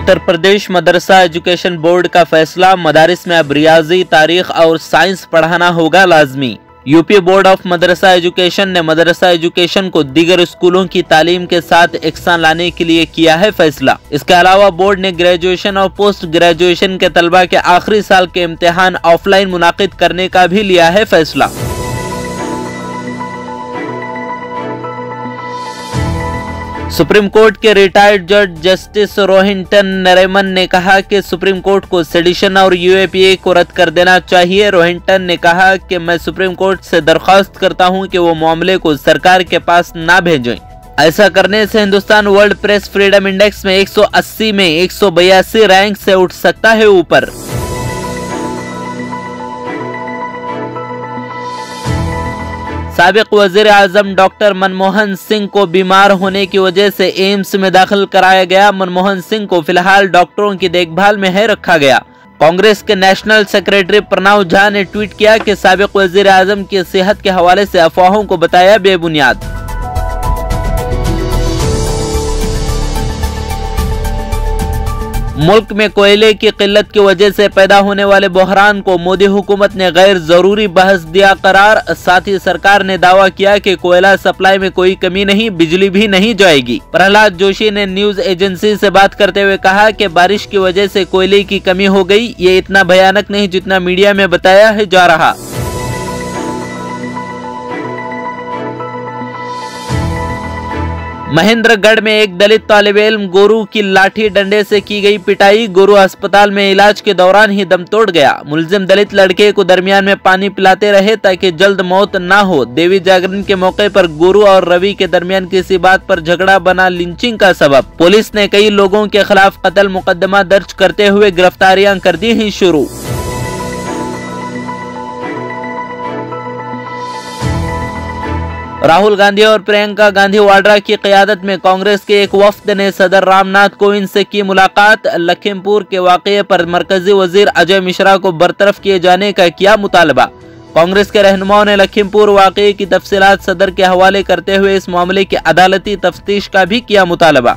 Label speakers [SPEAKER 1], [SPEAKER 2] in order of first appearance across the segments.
[SPEAKER 1] उत्तर प्रदेश मदरसा education board का फैसला, मदारिस में अब रियाजी, तारीख और साइंस पढ़ाना होगा लाजमी। यूपी बोर्ड ऑफ मदरसा एजुकेशन ने मदरसा एजुकेशन को दीगर स्कूलों की तालीम के साथ एकसां लाने के लिए किया है फैसला। इसके अलावा बोर्ड ने ग्रेजुएशन और पोस्ट ग्रेजुएशन के तलबा के आखिरी साल के इम्तिहान ऑफलाइन मुनाकिद करने का भी लिया है फैसला। सुप्रीम कोर्ट के रिटायर्ड जज जस्टिस रोहिंटन नरीमन ने कहा कि सुप्रीम कोर्ट को सेडिशन और यूएपीए को रद्द कर देना चाहिए। रोहिंटन ने कहा कि मैं सुप्रीम कोर्ट से दरख्वास्त करता हूं कि वो मामले को सरकार के पास ना भेजें। ऐसा करने से Hindustan world press freedom index में 180 में 182 रैंक से उठ सकता है ऊपर। साबिक वजीर आजम डॉक्टर मनमोहन सिंह को बीमार होने की वजह से एम्स में दाखिल कराया गया। मनमोहन सिंह को फिलहाल डॉक्टरों की देखभाल में है रखा गया। कांग्रेस के नेशनल सेक्रेटरी प्रणव झा ने ट्वीट किया कि साबिक वजीर आजम की सेहत के हवाले से अफवाहों को बताया बेबुनियाद। मुल्क में कोयले की किल्लत की वजह से पैदा होने वाले बहरान को मोदी हुकूमत ने गैर जरूरी बहस दिया करार। साथ ही सरकार ने दावा किया कि कोयला सप्लाई में कोई कमी नहीं, बिजली भी नहीं जाएगी। प्रहलाद जोशी ने न्यूज एजेंसी से बात करते हुए कहा कि बारिश की वजह से कोयले की कमी हो गई, ये इतना भयानक नहीं जितना मीडिया में बताया है जा रहा। महेंद्रगढ़ में एक दलित तालिबे इल्म गुरु की लाठी डंडे से की गई पिटाई। गुरु अस्पताल में इलाज के दौरान ही दम तोड़ गया। मुलजिम दलित लड़के को दरमियान में पानी पिलाते रहे ताकि जल्द मौत ना हो। देवी जागरण के मौके पर गुरु और रवि के दरमियान किसी बात पर झगड़ा बना लिंचिंग का सबब। पुलिस ने कई लोगों के खिलाफ कत्ल मुकदमा दर्ज करते हुए गिरफ्तारियां कर दी हैं शुरू। राहुल गांधी और प्रियंका गांधी वाड्रा की क़यादत में कांग्रेस के एक वफ्द ने सदर रामनाथ कोविंद से की मुलाकात। लखीमपुर के वाक़ये पर मरकजी वजीर अजय मिश्रा को बरतरफ किए जाने का किया मुतालबा। कांग्रेस के रहनुमाओं ने लखीमपुर वाक़ये की तफसीलात सदर के हवाले करते हुए इस मामले की अदालती तफ्तीश का भी किया मुतालबा।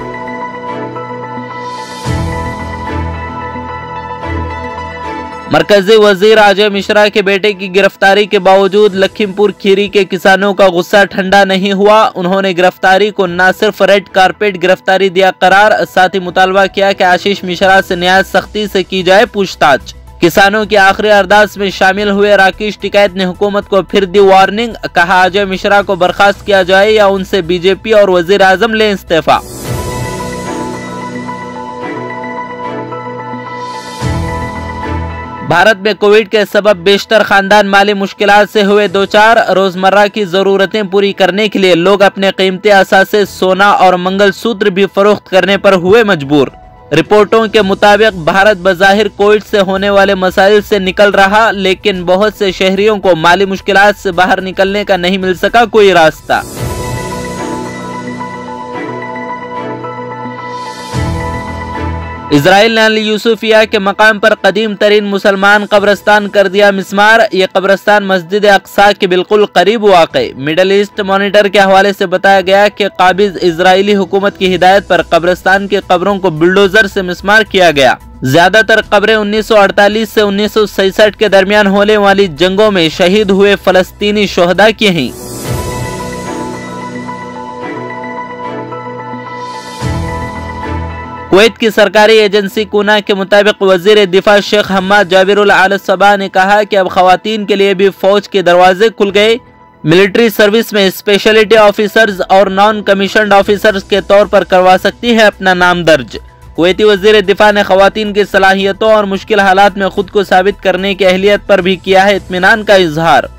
[SPEAKER 1] मरकजी वजीर अजय मिश्रा के बेटे की गिरफ्तारी के बावजूद लखीमपुर खीरी के किसानों का गुस्सा ठंडा नहीं हुआ। उन्होंने गिरफ्तारी को न सिर्फ रेड कारपेट गिरफ्तारी दिया करार, साथ ही मुतालबा किया कि आशीष मिश्रा से न्याय सख्ती से की जाए पूछताछ। किसानों की आखिरी अरदास में शामिल हुए राकेश टिकैत ने हुकूमत को फिर दी वार्निंग। कहा अजय मिश्रा को बर्खास्त किया जाए या उनसे बीजेपी और वजीर आजम ले इस्तीफा। भारत में कोविड के सबब बेशतर खानदान माली मुश्किलात से हुए दो चार। रोजमर्रा की जरूरतें पूरी करने के लिए लोग अपने कीमती असासे सोना और मंगलसूत्र भी फरोख्त करने पर हुए मजबूर। रिपोर्टों के मुताबिक भारत बज़ाहिर कोविड से होने वाले मसाइल से निकल रहा, लेकिन बहुत से शहरियों को माली मुश्किलात से बाहर निकलने का नहीं मिल सका कोई रास्ता। इजराइल ने अल यूसुफिया के मकाम पर कदीम तरीन मुसलमान कब्रस्तान कर दिया मिस्मार। ये कब्रस्तान मस्जिद अक्सा के बिल्कुल करीब वाक़। मिडल ईस्ट मॉनिटर के हवाले से बताया गया कि काबिज इजरायली हुकूमत की हिदायत पर कब्रस्तान की कब्रों को बुलडोजर से मिस्मार किया गया। ज्यादातर कब्रें 1948 से 1966 के दरमियान होने वाली जंगों में शहीद हुए फलस्तीनी शोहदा की हैं। कुवैत की सरकारी एजेंसी कुना के मुताबिक वजीर दिफा शेख हम्माद जाबिरुल आल सबा ने कहा कि अब खवातीन के लिए भी फौज के दरवाजे खुल गए। मिलिट्री सर्विस में स्पेशलिटी ऑफिसर्स और नॉन कमीशन्ड ऑफिसर्स के तौर पर करवा सकती है अपना नाम दर्ज। कुवैती वजीर दिफा ने खवातीन की सलाहियतों और मुश्किल हालात में खुद को साबित करने की अहलियत पर भी किया है इत्मीनान का इजहार।